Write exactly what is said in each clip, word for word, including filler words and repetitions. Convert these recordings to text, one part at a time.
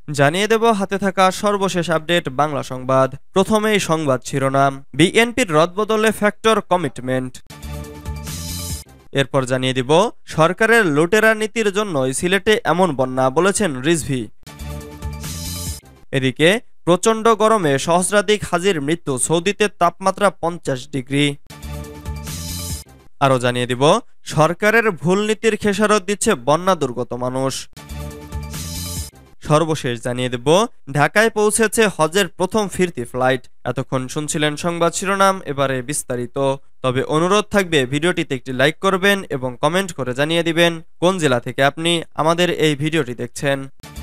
জানিয়ে দেব হাতে থাকা সর্বশেষ আপডেট বাংলা সংবাদ। প্রথমেই সংবাদ শিরোনাম, বিএনপির রদবদলে ফ্যাক্টর কমিটমেন্ট। এরপর জানিয়ে দিব সরকারের লুটেরা নীতির জন্যই সিলেটে এমন বন্যা, বলেছেন রিজভী। এদিকে প্রচণ্ড গরমে সহস্রাধিক হাজির মৃত্যু, সৌদিতে তাপমাত্রা পঞ্চাশ ডিগ্রি। আরও জানিয়ে দিব সরকারের ভুল নীতির খেসারত দিচ্ছে বন্যা দুর্গত মানুষ। সর্বশেষ জানিয়ে দেব ঢাকায় পৌঁছেছে হজের প্রথম ফিরতি ফ্লাইট। এতক্ষণ শুনছিলেন সংবাদ শিরোনাম, এবারে বিস্তারিত। তবে অনুরোধ থাকবে ভিডিওটিতে একটি লাইক করবেন এবং কমেন্ট করে জানিয়ে দিবেন কোন জেলা থেকে আপনি আমাদের এই ভিডিওটি দেখছেন।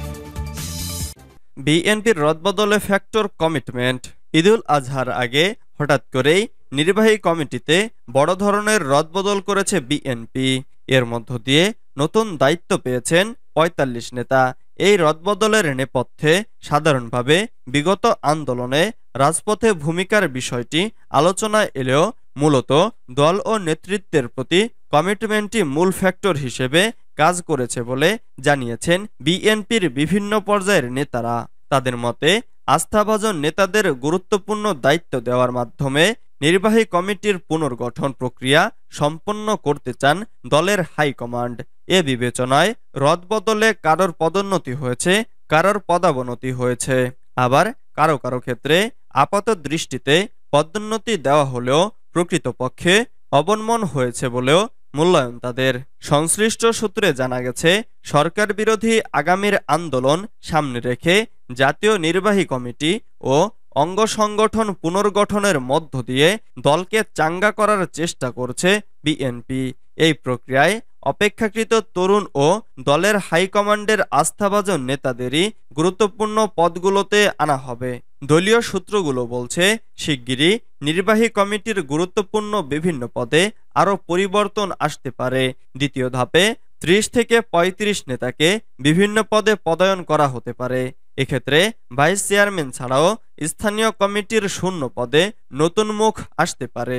বিএনপির রদবদলে ফ্যাক্টর কমিটমেন্ট। ঈদুল আজহার আগে হঠাৎ করেই নির্বাহী কমিটিতে বড় ধরনের রদবদল করেছে বিএনপি। এর মধ্য দিয়ে নতুন দায়িত্ব পেয়েছেন পঁয়তাল্লিশ নেতা। এই রদবদলের নেপথ্যে সাধারণভাবে বিগত আন্দোলনে রাজপথে ভূমিকার বিষয়টি আলোচনায় এলেও মূলত দল ও নেতৃত্বের প্রতি কমিটমেন্টই মূল ফ্যাক্টর হিসেবে কাজ করেছে বলে জানিয়েছেন বিএনপির বিভিন্ন পর্যায়ের নেতারা। তাদের মতে আস্থাভাজন নেতাদের গুরুত্বপূর্ণ দায়িত্ব দেওয়ার মাধ্যমে নির্বাহী কমিটির পুনর্গঠন প্রক্রিয়া সম্পন্ন করতে চান দলের হাইকমান্ড। এ বিবেচনায় রদবদলে কারোর পদোন্নতি হয়েছে, কারোর পদাবনতি হয়েছে, আবার কারো কারো ক্ষেত্রে আপাত দৃষ্টিতে পদোন্নতি দেওয়া হলেও প্রকৃতপক্ষে অবনমন হয়েছে বলেও মূল্যায়ন তাদের। সংশ্লিষ্ট সূত্রে জানা গেছে সরকার বিরোধী আগামীর আন্দোলন সামনে রেখে জাতীয় নির্বাহী কমিটি ও অঙ্গ সংগঠন পুনর্গঠনের মধ্য দিয়ে দলকে চাঙ্গা করার চেষ্টা করছে বিএনপি। এই প্রক্রিয়ায় অপেক্ষাকৃত তরুণ ও দলের হাইকমান্ডের আস্থাভাজন নেতাদেরই গুরুত্বপূর্ণ পদগুলোতে আনা হবে। দলীয় সূত্রগুলো বলছে শিগগিরই নির্বাহী কমিটির গুরুত্বপূর্ণ বিভিন্ন পদে আরও পরিবর্তন আসতে পারে। দ্বিতীয় ধাপে ত্রিশ থেকে পঁয়ত্রিশ নেতাকে বিভিন্ন পদে পদায়ন করা হতে পারে। এক্ষেত্রে ভাইস চেয়ারম্যান ছাড়াও স্থানীয় কমিটির শূন্য পদে নতুন মুখ আসতে পারে।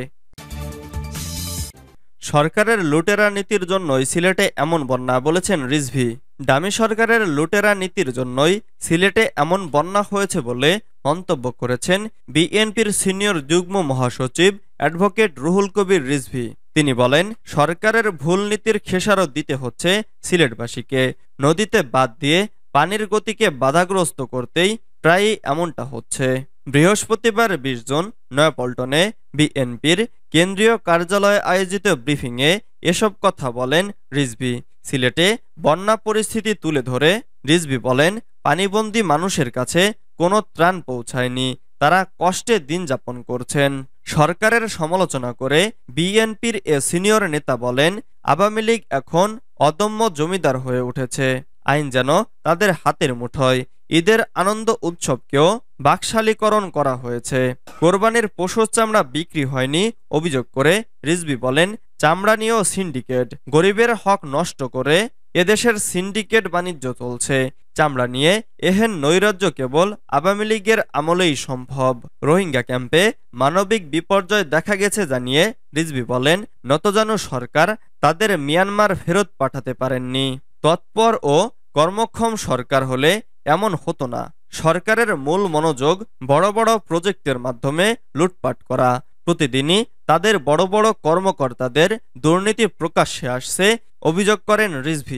সরকারের লুটেরা নীতির জন্যই সিলেটে এমন বন্যা, বলেছেন রিজভী। ডামি সরকারের লুটেরা নীতির জন্যই সিলেটে এমন বন্যা হয়েছে বলে মন্তব্য করেছেন বিএনপির সিনিয়র যুগ্ম মহাসচিব অ্যাডভোকেট রুহুল কবির রিজভী। তিনি বলেন, সরকারের ভুল নীতির খেসারত দিতে হচ্ছে সিলেটবাসীকে। নদীতে বাদ দিয়ে পানির গতিকে বাধাগ্রস্ত করতেই প্রায়ই এমনটা হচ্ছে। বৃহস্পতিবার বিশ জুন নয়াপল্টনে বিএনপির কেন্দ্রীয় কার্যালয়ে আয়োজিত ব্রিফিংয়ে এসব কথা বলেন রিজভী। সিলেটে বন্যা পরিস্থিতি তুলে ধরে রিজভী বলেন, পানিবন্দী মানুষের কাছে কোনো ত্রাণ পৌঁছায়নি, তারা কষ্টে দিন যাপন করছেন। সরকারের সমালোচনা করে বিএনপির এ সিনিয়র নেতা বলেন, আওয়ামী লীগ এখন অদম্য জমিদার হয়ে উঠেছে, আইন যেন তাদের হাতের মুঠোয়। ঈদের আনন্দ উৎসবকেও বাকশালীকরণ করা হয়েছে। কোরবানির পশুর চামড়া বিক্রি হয়নি অভিযোগ করে রিজভী বলেন, চামড়া নিয়েও সিন্ডিকেট, গরিবের হক নষ্ট করে এদেশের সিন্ডিকেট বাণিজ্য চলছে। চামড়া নিয়ে এহেন নৈরাজ্য কেবল আওয়ামী লীগের আমলেই সম্ভব। রোহিঙ্গা ক্যাম্পে মানবিক বিপর্যয় দেখা গেছে জানিয়ে রিজভী বলেন, নতজানু সরকার তাদের মিয়ানমার ফেরত পাঠাতে পারেননি। তৎপর ও কর্মক্ষম সরকার হলে এমন হতো না। সরকারের মূল মনোযোগ বড় বড় প্রজেক্টের মাধ্যমে লুটপাট করা। প্রতিদিনই তাদের বড় বড় কর্মকর্তাদের দুর্নীতি প্রকাশ্যে আসছে, অভিযোগ করেন রিজভী।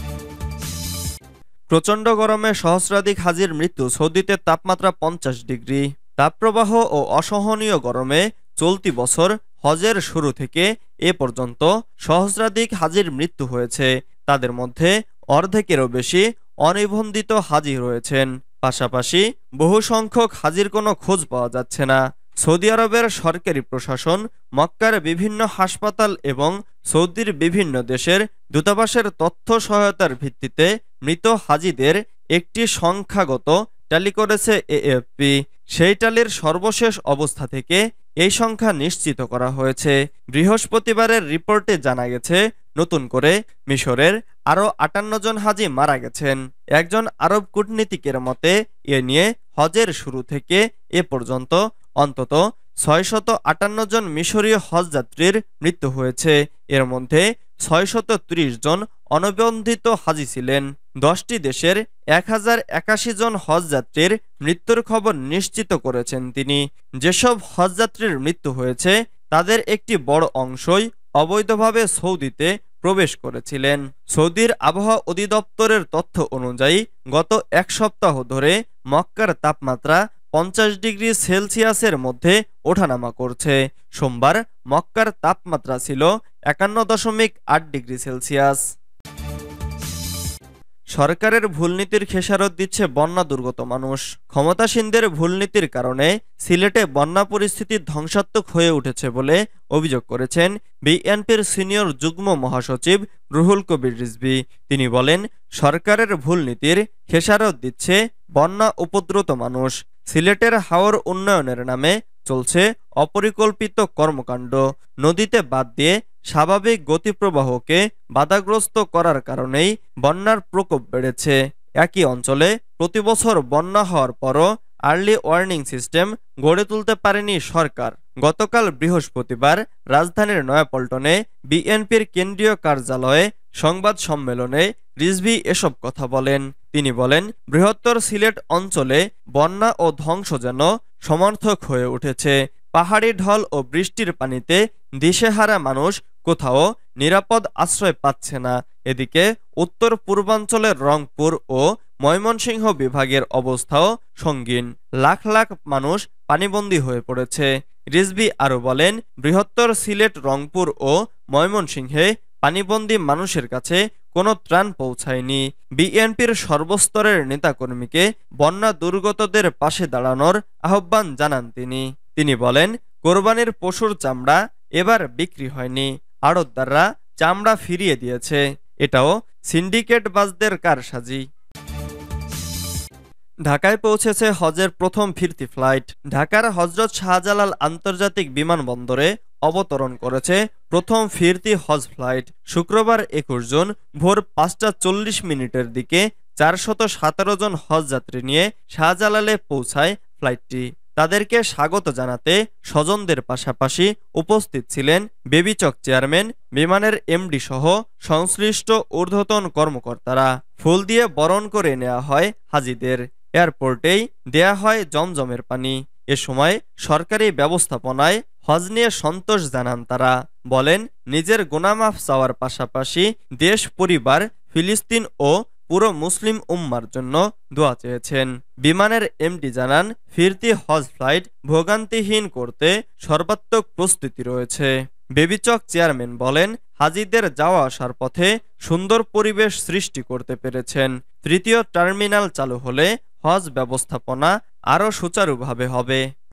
প্রচণ্ড গরমে সহস্রাধিক হাজির মৃত্যু, সৌদিতে তাপমাত্রা পঞ্চাশ ডিগ্রি। তাপপ্রবাহ ও অসহনীয় গরমে চলতি বছর হজের শুরু থেকে এ পর্যন্ত সহস্রাধিক হাজির মৃত্যু হয়েছে। তাদের মধ্যে অর্ধেকেরও বেশি অনিবন্ধিত হাজি রয়েছেন। পাশাপাশি বহু সংখ্যক হাজির কোনো খোঁজ পাওয়া যাচ্ছে না। সৌদি আরবের সরকারি প্রশাসন মক্কার বিভিন্ন হাসপাতাল এবং সৌদির বিভিন্ন দেশের দূতাবাসের তথ্য সহায়তার ভিত্তিতে মৃত হাজিদের একটি সংখ্যাগত ট্যালি করেছে এএফপি। সেই ট্যালির সর্বশেষ অবস্থা থেকে এই সংখ্যা নিশ্চিত করা হয়েছে। বৃহস্পতিবারের রিপোর্টে জানা গেছে নতুন করে মিশরের আরও আটান্ন জন হাজি মারা গেছেন। একজন আরব কূটনীতিকের মতে এ নিয়ে হজের শুরু থেকে এ পর্যন্ত অন্তত ছয়শত আটান্ন জন মিশরীয় হজযাত্রীর মৃত্যু হয়েছে। এর মধ্যে ছয়শত ত্রিশ জন অনিবন্ধিত হাজি ছিলেন। দশটি দেশের এক হাজার একাশি জন হজযাত্রীর মৃত্যুর খবর নিশ্চিত করেছেন তিনি। যেসব হজযাত্রীর মৃত্যু হয়েছে তাদের একটি বড় অংশই অবৈধভাবে সৌদিতে প্রবেশ করেছিলেন। সৌদির আবহাওয়া অধিদপ্তরের তথ্য অনুযায়ী গত এক সপ্তাহ ধরে মক্কার তাপমাত্রা পঞ্চাশ ডিগ্রি সেলসিয়াসের মধ্যে ওঠানামা করছে। সোমবার মক্কার তাপমাত্রা ছিল একান্ন দশমিক আট ডিগ্রি সেলসিয়াস। সরকারের ভুলনীতির খেসারত দিচ্ছে বন্যা দুর্গত মানুষ। ক্ষমতাসীনদের ভুলনীতির কারণে সিলেটে বন্যা পরিস্থিতি ধ্বংসাত্মক হয়ে উঠেছে বলে অভিযোগ করেছেন বিএনপির সিনিয়র যুগ্ম মহাসচিব রুহুল কবির রিজভী। তিনি বলেন, সরকারের ভুলনীতির খেসারত দিচ্ছে বন্যা উপদ্রুত মানুষ। সিলেটের হাওর উন্নয়নের নামে চলছে অপরিকল্পিত কর্মকাণ্ড। নদীতে বাদ দিয়ে স্বাভাবিক গতিপ্রবাহকে বাধাগ্রস্ত করার কারণেই বন্যার প্রকোপ বেড়েছে। একই অঞ্চলে প্রতিবছর বন্যা হওয়ার পরও আর্লি ওয়ার্নিং সিস্টেম গড়ে তুলতে পারেনি সরকার। গতকাল বৃহস্পতিবার রাজধানীর নয়াপল্টনে বিএনপির কেন্দ্রীয় কার্যালয়ে সংবাদ সম্মেলনে রিজভী এসব কথা বলেন। তিনি বলেন, বৃহত্তর সিলেট অঞ্চলে বন্যা ও ধ্বংস যেন সমার্থক হয়ে উঠেছে। পাহাড়ি ঢল ও বৃষ্টির পানিতে দিশেহারা মানুষ কোথাও নিরাপদ আশ্রয় পাচ্ছে না। এদিকে উত্তর পূর্বাঞ্চলের রংপুর ও ময়মনসিংহ বিভাগের অবস্থাও সঙ্গীন। লাখ লাখ মানুষ পানিবন্দী হয়ে পড়েছে। রিজভী আরও বলেন, বৃহত্তর সিলেট, রংপুর ও ময়মনসিংহে পানিবন্দী মানুষের কাছে কোনো ত্রাণ পৌঁছায়নি। বিএনপির সর্বস্তরের নেতাকর্মীকে বন্যা দুর্গতদের পাশে দাঁড়ানোর আহ্বান জানান তিনি। তিনি বলেন, কোরবানির পশুর চামড়া এবার বিক্রি হয়নি, আড়তদাররা চামড়া ফিরিয়ে দিয়েছে। এটাও সিন্ডিকেটবাজদের কারসাজি। ঢাকায় পৌঁছেছে হজের প্রথম ফিরতি ফ্লাইট। ঢাকার হজরত শাহজালাল আন্তর্জাতিক বিমানবন্দরে অবতরণ করেছে প্রথম ফিরতি হজ ফ্লাইট। শুক্রবার একুশ জুন ভোর পাঁচটা চল্লিশ মিনিটের দিকে চারশত সতেরো জন হজযাত্রী নিয়ে শাহজালালে পৌঁছায় ফ্লাইটটি। তাদেরকে স্বাগত জানাতে স্বজনদের পাশাপাশি উপস্থিত ছিলেন বেবিচক চেয়ারম্যান, বিমানের এমডি সহ সংশ্লিষ্ট ঊর্ধ্বতন কর্মকর্তারা। ফুল দিয়ে বরণ করে নেওয়া হয় হাজিদের। এয়ারপোর্টেই দেয়া হয় জমজমের পানি। এ সময় সরকারি ব্যবস্থাপনায় হজ নিয়ে সন্তোষ জানান তারা। বলেন, নিজের গুনামাফ চাওয়ার পাশাপাশি দেশ, পরিবার, ফিলিস্তিন ও পুরো মুসলিম উম্মার জন্য দোয়া চেয়েছেন। বিমানের এমডি জানান, ফিরতি হজ ফ্লাইট ভোগান্তিহীন করতে সর্বাত্মক প্রস্তুতি রয়েছে। বেবিচক চেয়ারম্যান বলেন, হাজিদের যাওয়া আসার পথে সুন্দর পরিবেশ সৃষ্টি করতে পেরেছেন। তৃতীয় টার্মিনাল চালু হলে হজ ব্যবস্থাপনা আরও সুচারুভাবে হবে।